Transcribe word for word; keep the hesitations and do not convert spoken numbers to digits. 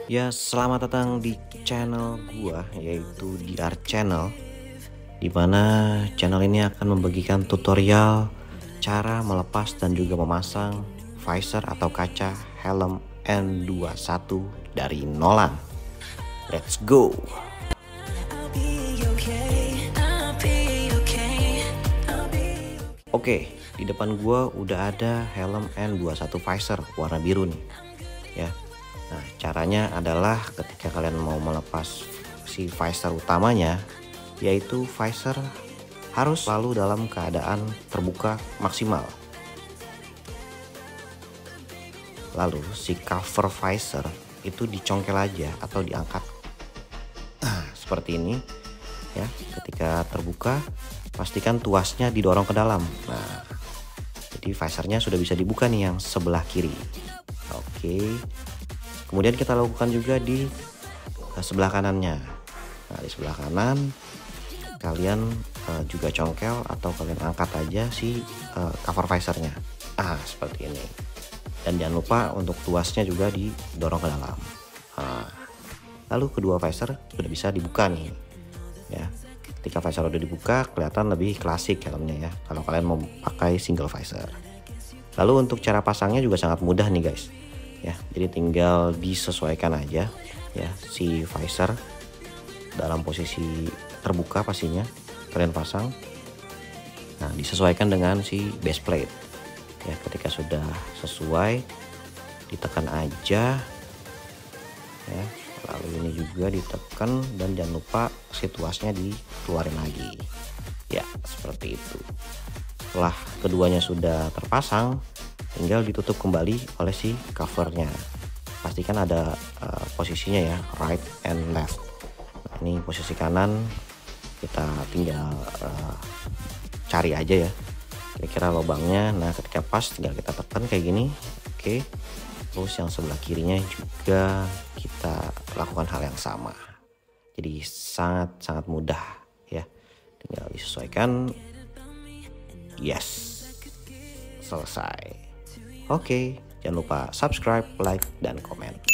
Ya, selamat datang di channel gua, yaitu D R Channel, dimana channel ini akan membagikan tutorial cara melepas dan juga memasang visor atau kaca helm N dua puluh satu dari Nolan. Let's go. Oke, di depan gua udah ada helm N dua puluh satu visor warna biru nih, ya. Nah, caranya adalah ketika kalian mau melepas si visor utamanya, yaitu visor harus selalu dalam keadaan terbuka maksimal. Lalu si cover visor itu dicongkel aja atau diangkat. Nah, seperti ini ya. Ketika terbuka, pastikan tuasnya didorong ke dalam. Nah, jadi visornya sudah bisa dibuka nih yang sebelah kiri. Oke. Kemudian kita lakukan juga di sebelah kanannya. Nah, di sebelah kanan kalian uh, juga congkel atau kalian angkat aja si uh, cover visornya. Ah, seperti ini. Dan jangan lupa untuk tuasnya juga didorong ke dalam. Nah, lalu kedua visor sudah bisa dibuka nih. Ya, ketika visor udah dibuka, kelihatan lebih klasik helmnya ya. Kalau kalian mau pakai single visor. Lalu untuk cara pasangnya juga sangat mudah nih guys. Ya, jadi tinggal disesuaikan aja ya si visor dalam posisi terbuka pastinya kalian pasang. Nah, disesuaikan dengan si base plate ya. Ketika sudah sesuai, ditekan aja ya. Lalu ini juga ditekan dan jangan lupa situasinya dikeluarin lagi ya, seperti itu. Setelah keduanya sudah terpasang, tinggal ditutup kembali oleh si covernya. Pastikan ada uh, posisinya ya, right and left. Nah, ini posisi kanan, kita tinggal uh, cari aja ya kira-kira lubangnya. Nah, ketika pas tinggal kita tekan kayak gini. Oke. Terus yang sebelah kirinya juga kita lakukan hal yang sama. Jadi sangat-sangat mudah ya. Tinggal disesuaikan. Yes. Selesai. Oke, jangan lupa subscribe, like, dan komen.